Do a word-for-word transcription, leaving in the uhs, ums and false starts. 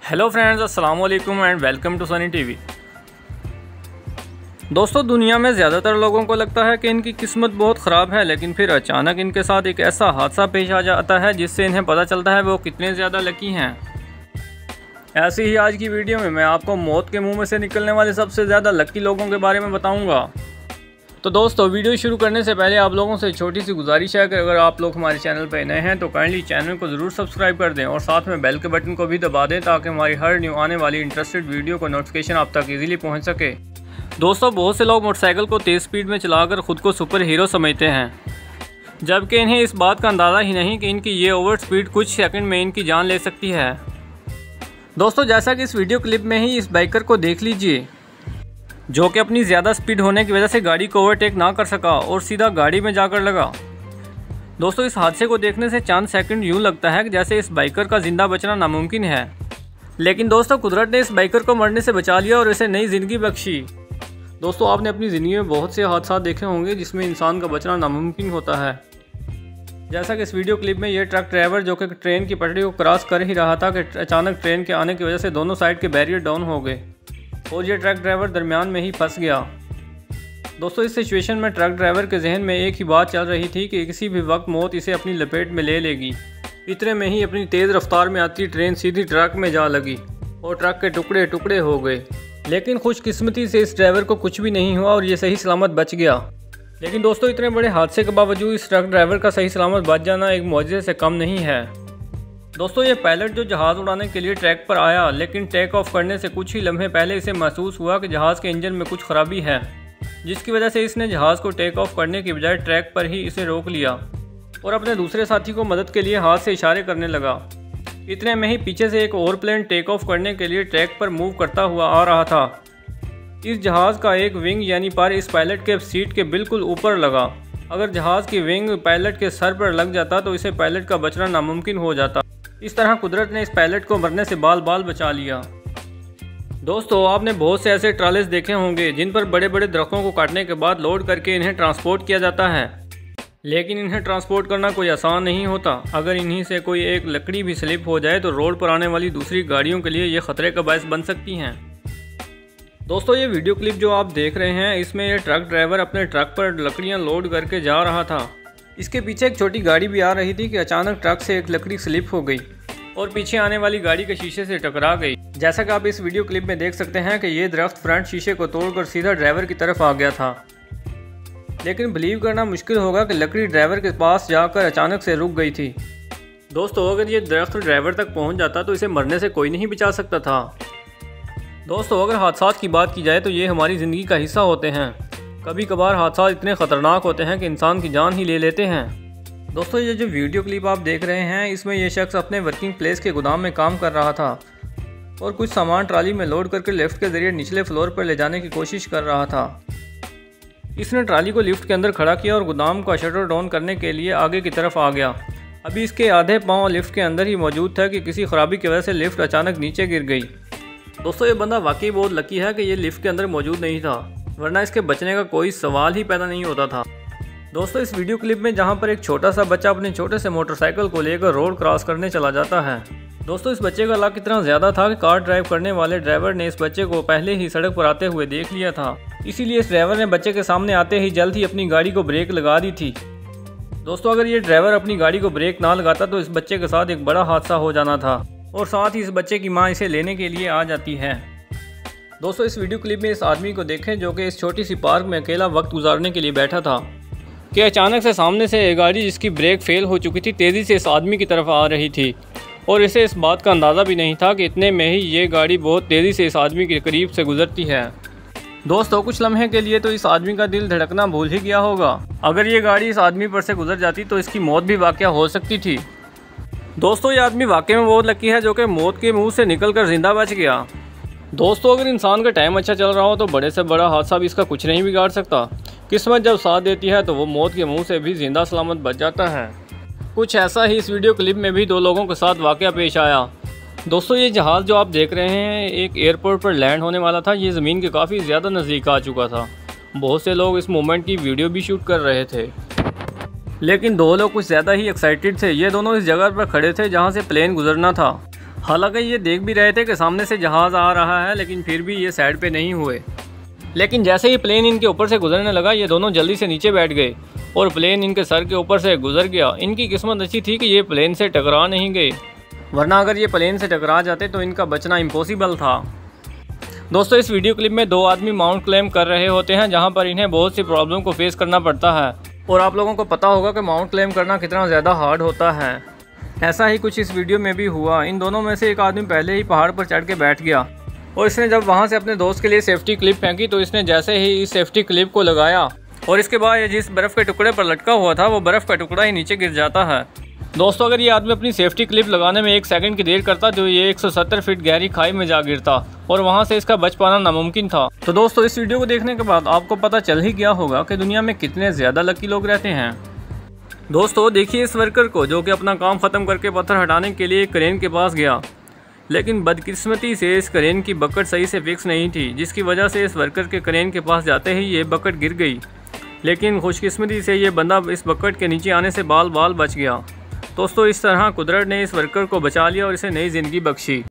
Hello friends, अस्सलाम वालेकुम and welcome to Sunny TV. दोस्तों, दुनिया में ज़्यादातर लोगों को लगता है कि इनकी किस्मत बहुत ख़राब है, लेकिन फिर अचानक इनके साथ एक ऐसा हादसा पेश आ जाता है जिससे इन्हें पता चलता है वो कितने ज़्यादा लकी हैं। ऐसे ही आज की वीडियो में मैं आपको मौत के मुंह में से निकलने वाले सबसे ज़्यादा लकी लोगों के बारे में बताऊँगा। तो दोस्तों, वीडियो शुरू करने से पहले आप लोगों से छोटी सी गुजारिश है कि अगर आप लोग हमारे चैनल पर नए हैं तो काइंडली चैनल को ज़रूर सब्सक्राइब कर दें और साथ में बेल के बटन को भी दबा दें ताकि हमारी हर न्यू आने वाली इंटरेस्टेड वीडियो को नोटिफिकेशन आप तक इजीली पहुंच सके। दोस्तों, बहुत से लोग मोटरसाइकिल को तेज़ स्पीड में चलाकर खुद को सुपर हीरो समझते हैं, जबकि इन्हें इस बात का अंदाज़ा ही नहीं कि इनकी ये ओवर स्पीड कुछ सेकंड में इनकी जान ले सकती है। दोस्तों, जैसा कि इस वीडियो क्लिप में ही इस बाइकर को देख लीजिए, जो कि अपनी ज़्यादा स्पीड होने की वजह से गाड़ी को ओवरटेक ना कर सका और सीधा गाड़ी में जाकर लगा। दोस्तों, इस हादसे को देखने से चंद सेकंड यूँ लगता है कि जैसे इस बाइकर का ज़िंदा बचना नामुमकिन है, लेकिन दोस्तों कुदरत ने इस बाइकर को मरने से बचा लिया और इसे नई ज़िंदगी बख्शी। दोस्तों, आपने अपनी ज़िंदगी में बहुत से हादसा देखे होंगे जिसमें इंसान का बचना नामुमकिन होता है। जैसा कि इस वीडियो क्लिप में ये ट्रक ड्राइवर जो कि ट्रेन की पटरी को क्रॉस कर ही रहा था कि अचानक ट्रेन के आने की वजह से दोनों साइड के बैरियर डाउन हो गए और ये ट्रक ड्राइवर दरमियान में ही फंस गया। दोस्तों, इस सिचुएशन में ट्रक ड्राइवर के जहन में एक ही बात चल रही थी कि किसी भी वक्त मौत इसे अपनी लपेट में ले लेगी। इतने में ही अपनी तेज़ रफ्तार में आती ट्रेन सीधी ट्रक में जा लगी और ट्रक के टुकड़े टुकड़े हो गए। लेकिन खुशकिस्मती से इस ड्राइवर को कुछ भी नहीं हुआ और ये सही सलामत बच गया। लेकिन दोस्तों, इतने बड़े हादसे के बावजूद इस ट्रक ड्राइवर का सही सलामत बच जाना एक मौजज़े से कम नहीं है। दोस्तों, ये पायलट जो जहाज़ उड़ाने के लिए ट्रैक पर आया, लेकिन टेक ऑफ करने से कुछ ही लम्हे पहले इसे महसूस हुआ कि जहाज़ के इंजन में कुछ खराबी है, जिसकी वजह से इसने जहाज़ को टेक ऑफ करने की बजाय ट्रैक पर ही इसे रोक लिया और अपने दूसरे साथी को मदद के लिए हाथ से इशारे करने लगा। इतने में ही पीछे से एक और प्लेन टेक ऑफ करने के लिए ट्रैक पर मूव करता हुआ आ रहा था। इस जहाज़ का एक विंग यानी पर इस पायलट के सीट के बिल्कुल ऊपर लगा। अगर जहाज़ की विंग पायलट के सर पर लग जाता तो इसे पायलट का बचना नामुमकिन हो जाता। इस तरह कुदरत ने इस पायलट को मरने से बाल बाल बचा लिया। दोस्तों, आपने बहुत से ऐसे ट्रालेस देखे होंगे जिन पर बड़े बड़े दरख्तों को काटने के बाद लोड करके इन्हें ट्रांसपोर्ट किया जाता है, लेकिन इन्हें ट्रांसपोर्ट करना कोई आसान नहीं होता। अगर इन्हीं से कोई एक लकड़ी भी स्लिप हो जाए तो रोड पर आने वाली दूसरी गाड़ियों के लिए ये खतरे का बायस बन सकती हैं। दोस्तों, ये वीडियो क्लिप जो आप देख रहे हैं, इसमें ये ट्रक ड्राइवर अपने ट्रक पर लकड़ियाँ लोड करके जा रहा था। इसके पीछे एक छोटी गाड़ी भी आ रही थी कि अचानक ट्रक से एक लकड़ी स्लिप हो गई और पीछे आने वाली गाड़ी के शीशे से टकरा गई। जैसा कि आप इस वीडियो क्लिप में देख सकते हैं कि ये दरख्त फ्रंट शीशे को तोड़कर सीधा ड्राइवर की तरफ आ गया था। लेकिन बिलीव करना मुश्किल होगा कि लकड़ी ड्राइवर के पास जाकर अचानक से रुक गई थी। दोस्तों, अगर ये दरख्त ड्राइवर तक पहुंच जाता तो इसे मरने से कोई नहीं बचा सकता था। दोस्तों, अगर हादसा की बात की जाए तो ये हमारी ज़िंदगी का हिस्सा होते हैं। कभी कभार हादसा इतने ख़तरनाक होते हैं कि इंसान की जान ही ले लेते हैं। दोस्तों, ये जो वीडियो क्लिप आप देख रहे हैं, इसमें यह शख्स अपने वर्किंग प्लेस के गोदाम में काम कर रहा था और कुछ सामान ट्राली में लोड करके लिफ्ट के ज़रिए निचले फ्लोर पर ले जाने की कोशिश कर रहा था। इसने ट्राली को लिफ्ट के अंदर खड़ा किया और गोदाम का शटर डाउन करने के लिए आगे की तरफ आ गया। अभी इसके आधे पाँव लिफ्ट के अंदर ही मौजूद था कि किसी ख़राबी की वजह से लिफ्ट अचानक नीचे गिर गई। दोस्तों, ये बंदा वाकई बहुत लकी है कि ये लिफ्ट के अंदर मौजूद नहीं था, वरना इसके बचने का कोई सवाल ही पैदा नहीं होता था। दोस्तों, इस वीडियो क्लिप में जहां पर एक छोटा सा बच्चा अपने छोटे से मोटरसाइकिल को लेकर रोड क्रॉस करने चला जाता है। दोस्तों, इस बच्चे का लक इतना ज़्यादा था कि कार ड्राइव करने वाले ड्राइवर ने इस बच्चे को पहले ही सड़क पर आते हुए देख लिया था, इसीलिए इस ड्राइवर ने बच्चे के सामने आते ही जल्द ही अपनी गाड़ी को ब्रेक लगा दी थी। दोस्तों, अगर ये ड्राइवर अपनी गाड़ी को ब्रेक ना लगाता तो इस बच्चे के साथ एक बड़ा हादसा हो जाना था और साथ ही इस बच्चे की माँ इसे लेने के लिए आ जाती है। दोस्तों, इस वीडियो क्लिप में इस आदमी को देखें जो कि इस छोटी सी पार्क में अकेला वक्त गुजारने के लिए बैठा था कि अचानक से सामने से एक गाड़ी जिसकी ब्रेक फेल हो चुकी थी तेज़ी से इस आदमी की तरफ आ रही थी और इसे इस बात का अंदाज़ा भी नहीं था कि इतने में ही ये गाड़ी बहुत तेज़ी से इस आदमी के करीब से गुजरती है। दोस्तों, कुछ लम्हे के लिए तो इस आदमी का दिल धड़कना भूल ही गया होगा। अगर ये गाड़ी इस आदमी पर से गुजर जाती तो इसकी मौत भी वाक़या हो सकती थी। दोस्तों, ये आदमी वाकई में बहुत लकी है जो कि मौत के मुँह से निकल कर जिंदा बच गया। दोस्तों, अगर इंसान का टाइम अच्छा चल रहा हो तो बड़े से बड़ा हादसा भी इसका कुछ नहीं बिगाड़ सकता। किस्मत जब साथ देती है तो वो मौत के मुंह से भी जिंदा सलामत बच जाता है। कुछ ऐसा ही इस वीडियो क्लिप में भी दो लोगों के साथ वाकया पेश आया। दोस्तों, ये जहाज़ जो आप देख रहे हैं एक एयरपोर्ट पर लैंड होने वाला था। ये ज़मीन के काफ़ी ज़्यादा नज़दीक आ चुका था। बहुत से लोग इस मोमेंट की वीडियो भी शूट कर रहे थे, लेकिन दो लोग कुछ ज़्यादा ही एक्साइटेड थे। ये दोनों इस जगह पर खड़े थे जहाँ से प्लेन गुजरना था हालांकि ये देख भी रहे थे कि सामने से जहाज़ आ रहा है, लेकिन फिर भी ये साइड पे नहीं हुए। लेकिन जैसे ही प्लेन इनके ऊपर से गुजरने लगा, ये दोनों जल्दी से नीचे बैठ गए और प्लेन इनके सर के ऊपर से गुजर गया। इनकी किस्मत अच्छी थी कि ये प्लेन से टकरा नहीं गए, वरना अगर ये प्लेन से टकरा जाते तो इनका बचना इम्पॉसिबल था। दोस्तों, इस वीडियो क्लिप में दो आदमी माउंट क्लाइंब कर रहे होते हैं, जहाँ पर इन्हें बहुत सी प्रॉब्लम को फेस करना पड़ता है। और आप लोगों को पता होगा कि माउंट क्लाइंब करना कितना ज़्यादा हार्ड होता है। ऐसा ही कुछ इस वीडियो में भी हुआ। इन दोनों में से एक आदमी पहले ही पहाड़ पर चढ़ के बैठ गया और इसने जब वहाँ से अपने दोस्त के लिए सेफ्टी क्लिप फेंकी तो इसने जैसे ही इस सेफ्टी क्लिप को लगाया और इसके बाद ये जिस बर्फ़ के टुकड़े पर लटका हुआ था वो बर्फ़ का टुकड़ा ही नीचे गिर जाता है। दोस्तों, अगर ये आदमी अपनी सेफ्टी क्लिप लगाने में एक सेकंड की देर करता तो ये एक सौ सत्तर फीट गहरी खाई में जा गिरता और वहाँ से इसका बच पाना नामुमकिन था। तो दोस्तों, इस वीडियो को देखने के बाद आपको पता चल ही गया होगा कि दुनिया में कितने ज़्यादा लकी लोग रहते हैं। दोस्तों, देखिए इस वर्कर को जो कि अपना काम ख़त्म करके पत्थर हटाने के लिए क्रेन के पास गया, लेकिन बदकिस्मती से इस क्रेन की बकेट सही से फिक्स नहीं थी, जिसकी वजह से इस वर्कर के क्रेन के पास जाते ही ये बकेट गिर गई। लेकिन खुशकिस्मती से ये बंदा इस बकेट के नीचे आने से बाल बाल बच गया। दोस्तों, इस तरह कुदरत ने इस वर्कर को बचा लिया और इसे नई ज़िंदगी बख्शी।